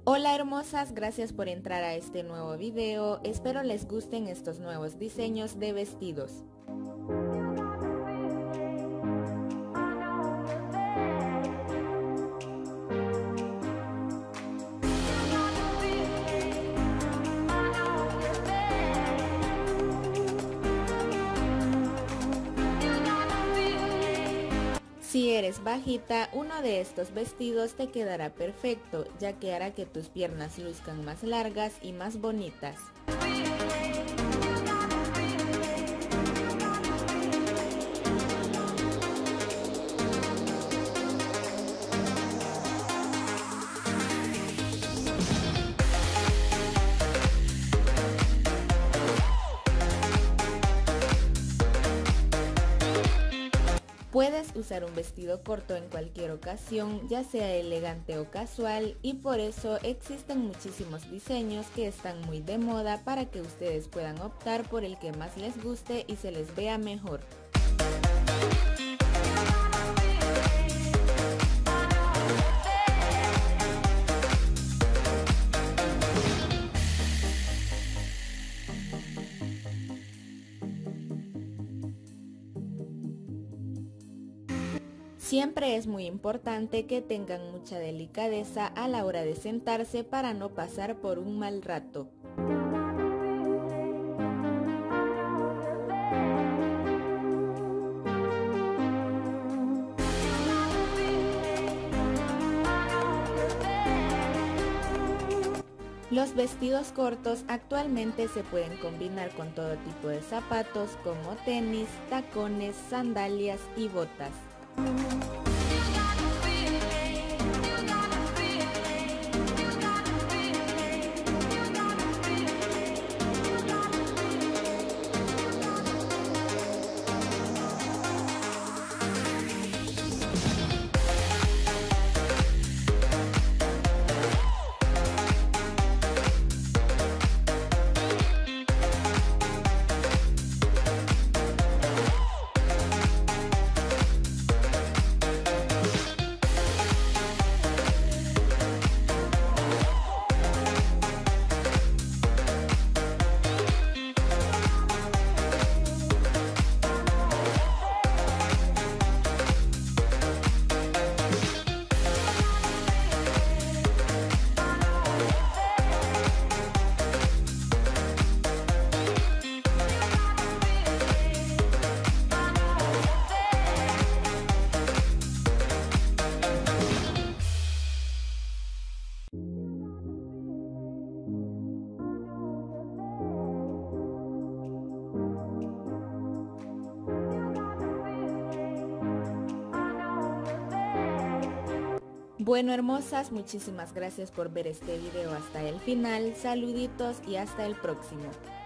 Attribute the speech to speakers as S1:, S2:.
S1: Hola hermosas, gracias por entrar a este nuevo video, espero les gusten estos nuevos diseños de vestidos. Si eres bajita, uno de estos vestidos te quedará perfecto, ya que hará que tus piernas luzcan más largas y más bonitas. Puedes usar un vestido corto en cualquier ocasión, ya sea elegante o casual, y por eso existen muchísimos diseños que están muy de moda para que ustedes puedan optar por el que más les guste y se les vea mejor. Siempre es muy importante que tengan mucha delicadeza a la hora de sentarse para no pasar por un mal rato. Los vestidos cortos actualmente se pueden combinar con todo tipo de zapatos como tenis, tacones, sandalias y botas. Bueno hermosas, muchísimas gracias por ver este video hasta el final, saluditos y hasta el próximo.